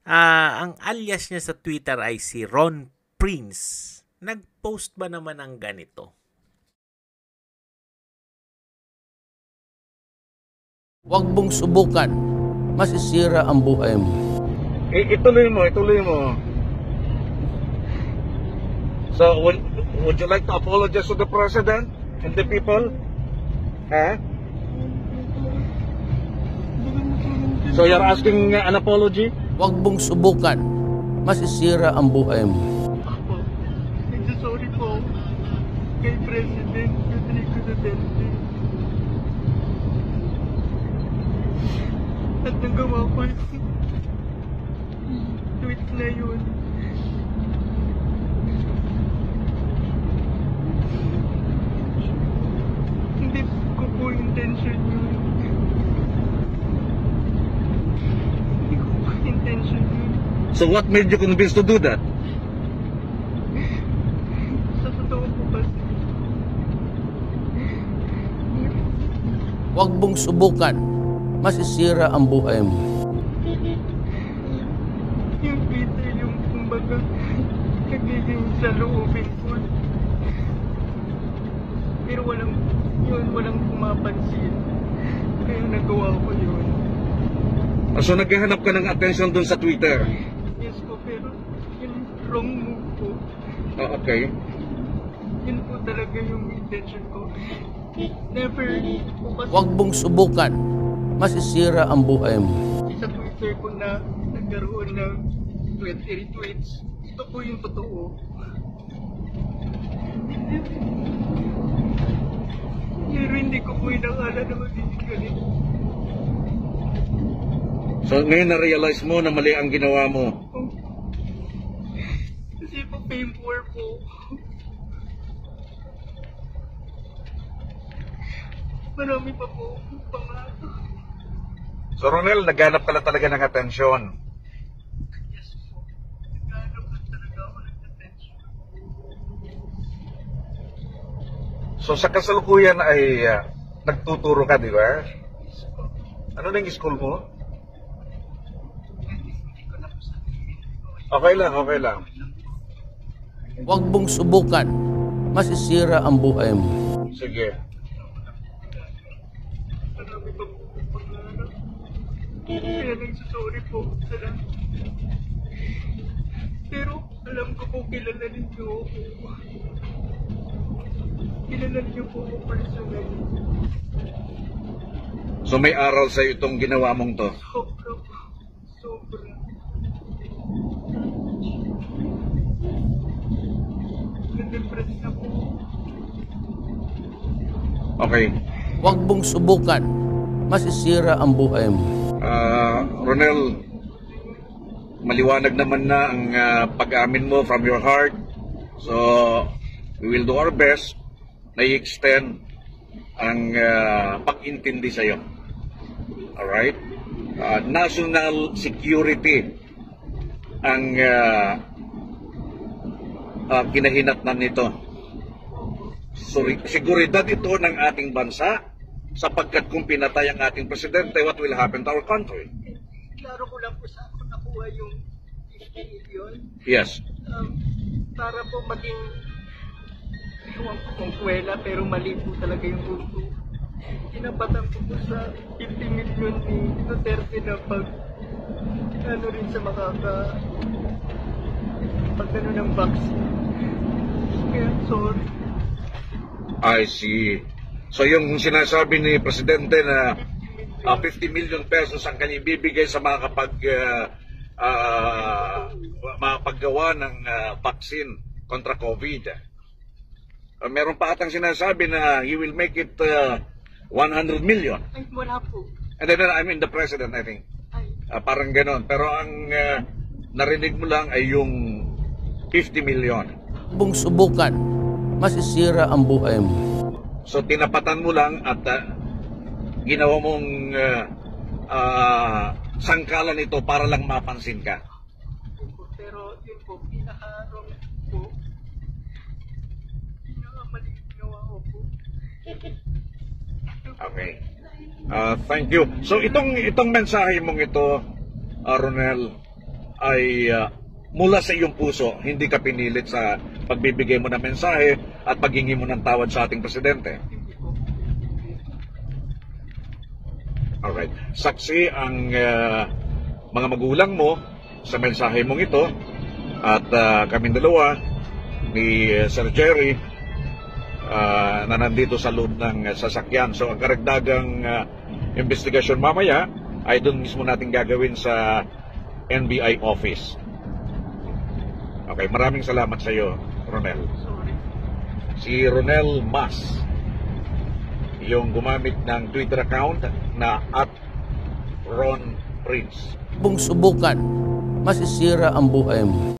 Ang alias niya sa Twitter ay si Ron Prince. Nag-post ba naman ang ganito? Huwag mong subukan. Masisira ang buhay mo. Ituloy mo, ituloy mo. So, would you like to apologize to the President and the people? Huh? So, you're asking an apology? Huwag mong subukan. Masisira ang buhay mo. Ako, nagsasorry po kay President Rodrigo Duterte. At nagawa ko yung tweet na yun. Hindi ko po intention yun. Hindi ko po intention yun. So, what made you convinced to do that? Sa totoo po kasi, Huwag mong subukan. Masisira ang buhay mo. yung Peter yung kumbaga nagiging saloobin ko. Pero walang pumapansin. Kaya nagawa ko yun. So, naghahanap ka ng attention dun sa Twitter? Yes po, pero yun wrong move po. Okay. Yun po talaga yung intention ko. Never po kasi Huwag mong subukan. Masisira ang buhay mo. sa Twitter ko na nagkaroon ng 20 retweets. Ito po yung totoo. Pero hindi ko po inakala na magiging ganito. So, ngayon na-realize mo na mali ang ginawa mo. Kasi po fame war po. Marami pa po pangarap. So, Ronel, naghanap ka lang talaga ng atensyon. Yes po. Naghanap lang talaga ako ng attention. So, sa kasalukuyan ay nagtuturo ka, di ba? Yes po. Ano na yung school mo? Hindi ko na po sabihin. Okay lang, okay lang. Huwag mong subukan. Masisira ang buhay mo. Sige. Marami pa po pangarap. Kaya nagsasorry po sa lahat. Pero alam ko po kilala ninyo ako. Kilala niyo po ako personally. So, may aral sa'yo itong ginawa mong to. Sobra po. Sobra. Na-depress na po. Okay. Huwag mong subukan. Masisira ang buhay mo. Ronel, maliwanag naman na ang pag-amin mo from your heart. So, we will do our best na i-extend ang pag-intindi sa'yo. Alright? National security ang kinahinatnan nito. So, seguridad ito ng ating bansa sapagkat kung pinatay ang ating presidente, what will happen to our country? Klaro ko lang po sa ako nakuha yung 50 million. Yes. Para po maging iwan ko kung kwela pero mali po talaga yung gusto. Tinapatan ko po sa 50 million ni Duterte na pag ano rin sa pag ano ng vaccine. Kaya sorry. I see. So yung sinasabi ni Presidente na 50 million pesos ang kanyang bibigay sa mga paggawa ng vaccine kontra COVID. Meron pa atang sinasabi na he will make it 100 million. Ay, wala po. And then, I mean, the President, I think. Ay, Parang ganon. Pero ang narinig mo lang ay yung 50 million. Huwag mong subukan. Masisira ang buhay mo. So, tinapatan mo lang at ginawa mong sangkalan ito para lang mapansin ka. pero yun po, pinaka-wrong po. Pinaka-mali ginawa ko po. Okay. Thank you. So, itong mensahe mong ito, Ronel, ay mula sa iyong puso, hindi ka pinilit sa pagbibigay mo ng mensahe at paghingi mo ng tawad sa ating presidente. Alright. Saksi ang mga magulang mo sa mensahe mong ito at kami dalawa ni Sir Jerry na nandito sa loob ng sasakyan. So ang karagdagang investigasyon mamaya ay doon mismo natin gagawin sa NBI office. Okay, maraming salamat sa iyo, Ronel. Si Ronel Mas, yung gumamit ng Twitter account na @RonPrince. Kung subukan, masisira ang buhay mo.